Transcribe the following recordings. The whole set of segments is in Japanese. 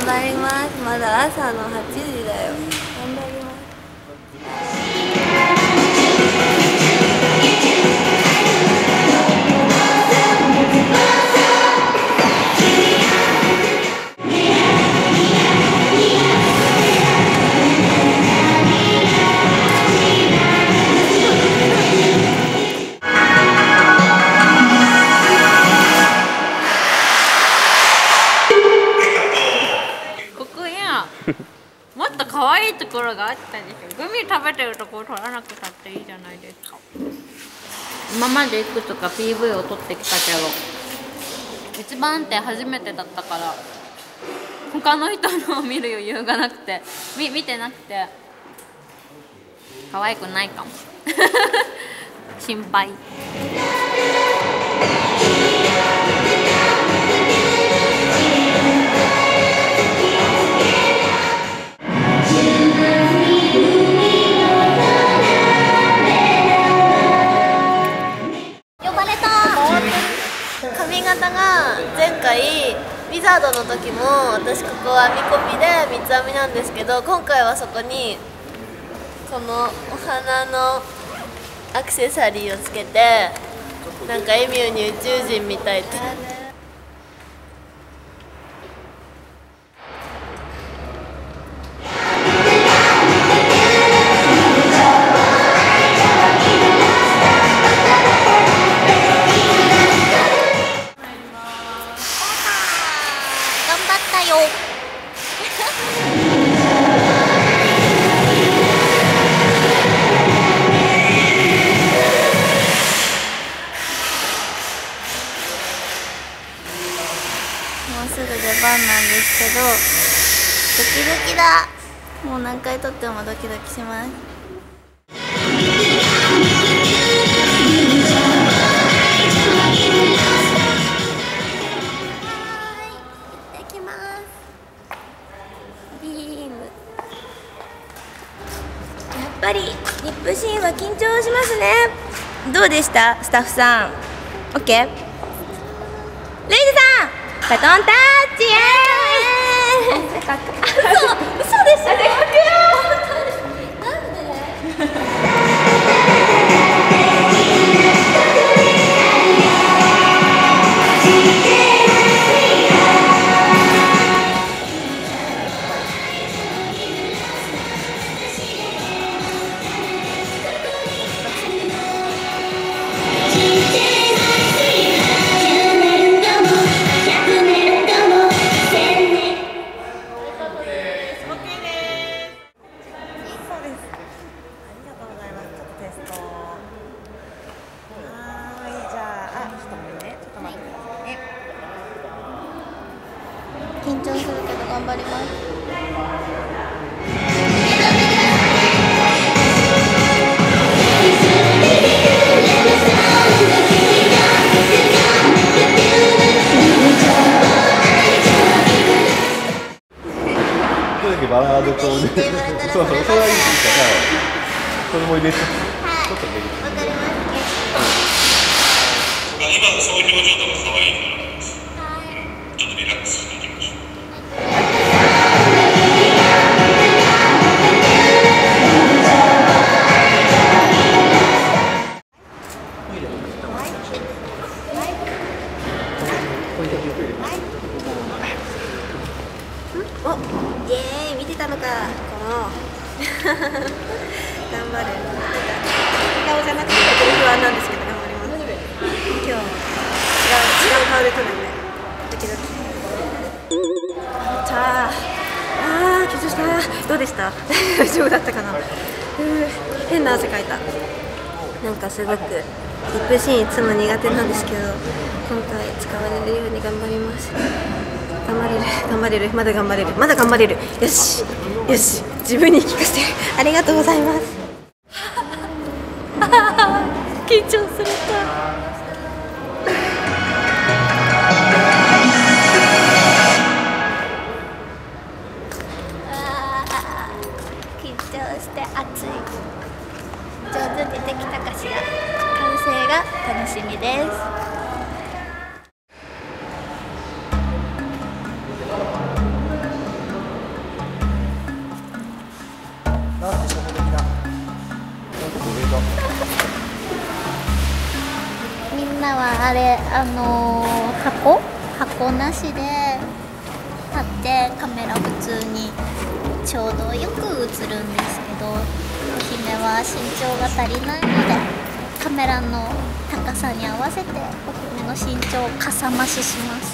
張ります。まだ朝の8時だよ。頑張ります。 もっと可愛いところがあったでしょ。グミ食べてるところ撮らなくたっていいじゃないですか。今までいくつか PV を撮ってきたけど一番手初めてだったから他の人のを見る余裕がなくて見てなくて可愛くないかも心配。 髪型が前回ウィザードの時も私ここ編み込みで三つ編みなんですけど、今回はそこにこのお花のアクセサリーをつけてなんかエミューに宇宙人みたいって。もうすぐ出番なんですけどドキドキだ。もう何回撮ってもドキドキします。行ってきます。ビーム。やっぱりリップシーンは緊張しますね。どうでしたスタッフさん。 OK。 レイジさんバトンタッチ。イエーイ。嘘でしょ。なんで？緊張するけど頑張ります。 バラードとそうそれはいいですから、それも入れてちょっと入れて。わかります。今のそういう表情とか可愛いから。ちょっとリラックスしていきましょう。 お、イエーイ、見てたのか、この頑張る。顔じゃなくて不安なんですけど頑張ります。今日違う顔で撮るんでドキドキ。緊張した。どうでした？大丈夫だったかな。変な汗かいた。なんかすごくリップシーンいつも苦手なんですけど今回使われるように頑張ります。頑張れる、まだ頑張れる。よし、自分に聞かせてありがとうございます。緊張する緊張して熱い。上手にできたかしら。完成が楽しみです。 箱なしで立ってカメラ普通にちょうどよく映るんですけど、お姫は身長が足りないのでカメラの高さに合わせてお姫の身長をかさ増しします。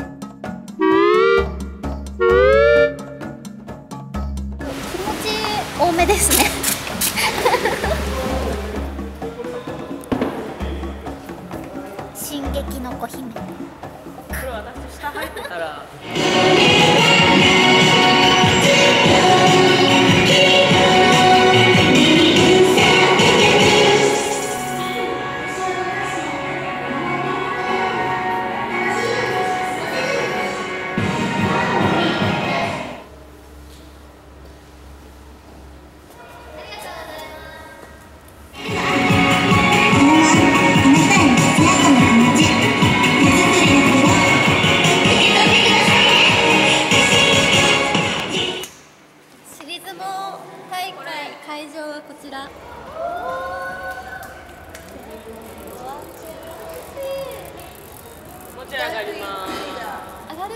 気持ち多めですね進撃の小姫。 これ私下入ってたら会場はこちら。 もちろん上がります。 上がる。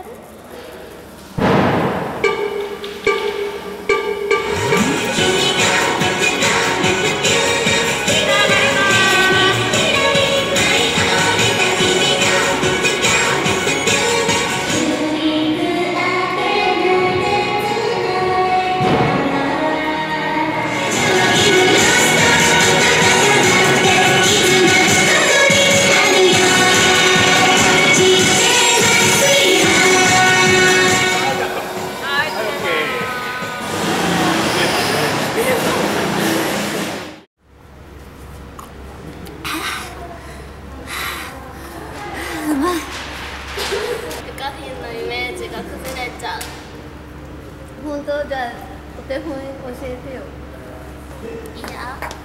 カフェのイメージが崩れちゃう。 本当？じゃあお手本教えてよ。 いいよ。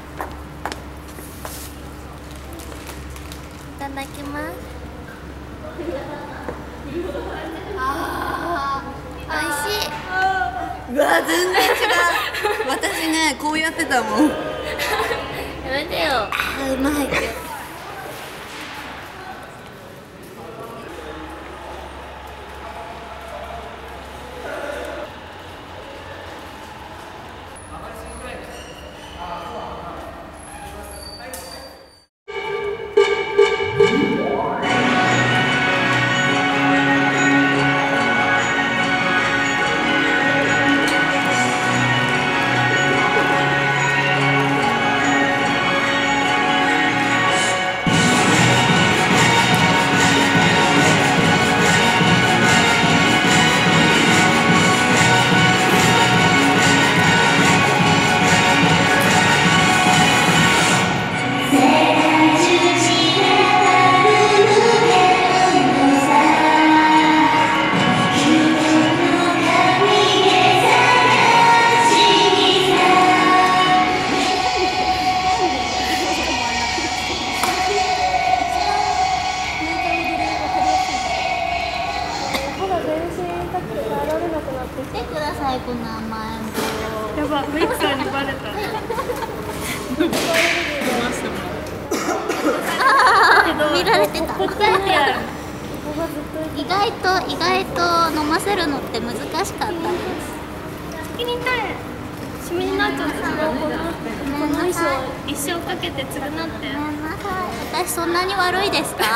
いただきます。美味しい。 うわ全然違う私ねこうやってたもんやめてよ。 うまい。 見てください、この甘えん坊。 やば、メイクさんにバレた。 見られてた。意外と飲ませるのって難しかったです。 先に取れ。シミになっちゃってた。この衣装一生かけて償って。 ごめんなさい。私そんなに悪いですか？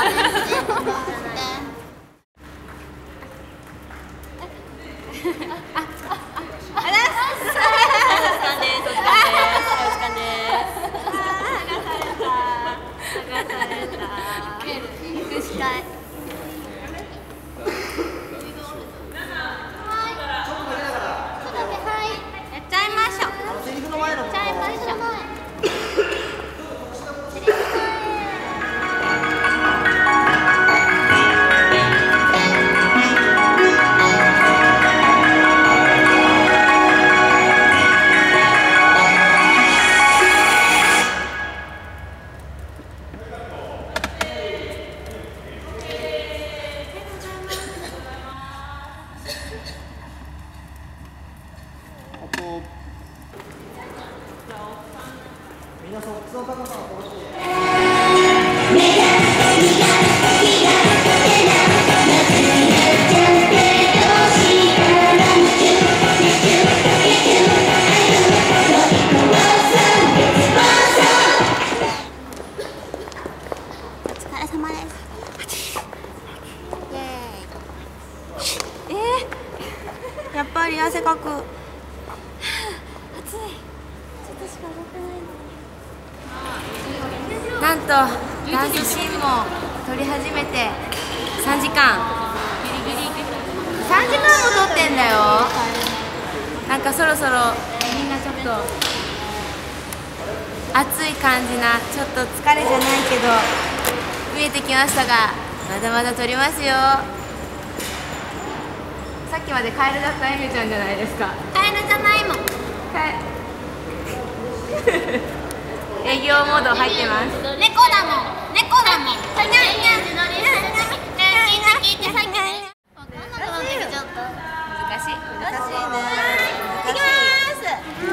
やっぱり汗かく。 暑い。ちょっとしか動かないのに。 なんとダンスシーンも撮り始めて3時間3時間も撮ってんだよ。なんかそろそろみんなちょっと暑い感じな、ちょっと疲れじゃないけど見えてきましたが、まだまだ撮りますよ。さっきまでカエルだったエミちゃんじゃないですか。 カエルじゃないもん。 営業モード入ってます。 猫だもん。猫だもん。さっき聞いてさっき。わかんなくなってきちゃった。 難しいね。 いきます。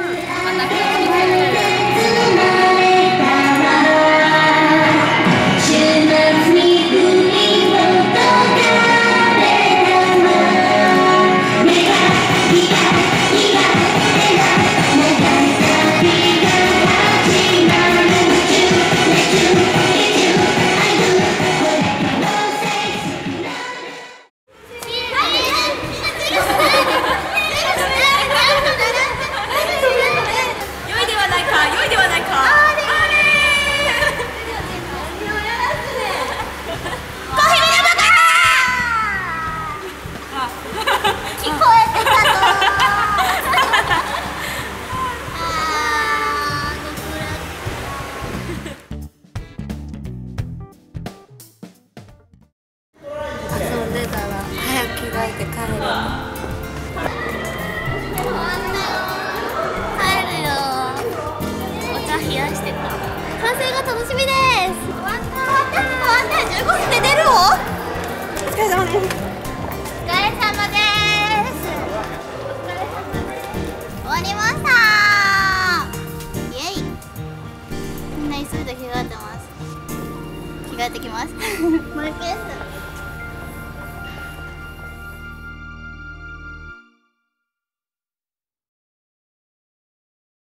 完成が楽しみです。終わった。15分で出るの？お疲れ様です。終わりました。イエイ。みんな急いで着替えてます。着替えてきます。もう一回です。